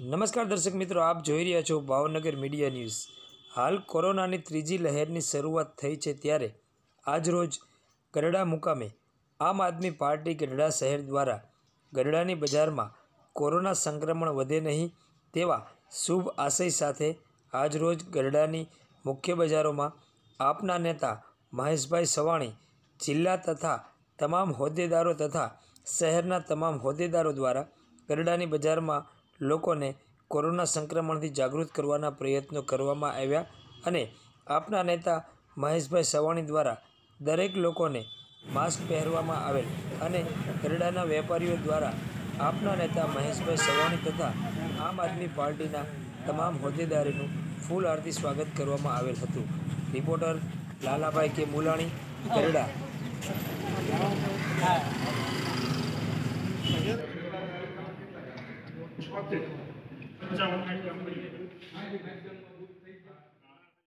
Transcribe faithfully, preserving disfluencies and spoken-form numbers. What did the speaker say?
નમસ્કાર દર્શક મિત્રો, આપ જોઈ રહ્યા છો ભાવનગર મીડિયા ન્યૂઝ। હાલ કોરોનાની ત્રીજી લહેરની શરૂઆત થઈ છે ત્યારે આજરોજ ગઢડા મુકામે આમ આદમી પાર્ટી ગઢડા શહેર દ્વારા ગઢડાની બજારમાં કોરોના સંક્રમણ વધે નહીં તેવા શુભ આશય સાથે આજરોજ ગઢડાની મુખ્ય બજારોમાં આપના નેતા મહેશભાઈ સવાણી, જિલ્લા તથા તમામ હોદ્દેદારો તથા શહેરના તમામ હોદ્દેદારો દ્વારા ગઢડાની બજારમાં લોકોને કોરોના સંક્રમણથી જાગૃત કરવાના પ્રયત્નો કરવામાં આવ્યા અને આપના નેતા મહેશભાઈ સવાણી દ્વારા દરેક લોકોને માસ્ક પહેરવામાં આવેલ અને ગઢડાના વેપારીઓ દ્વારા આપના નેતા મહેશભાઈ સવાણી તથા આમ આદમી પાર્ટીના તમામ હોદ્દેદારોનું ફૂલ આરતી સ્વાગત કરવામાં આવેલ હતું। રિપોર્ટર લાલાભાઈ કે મુલાણી, ગઢડા। Okay.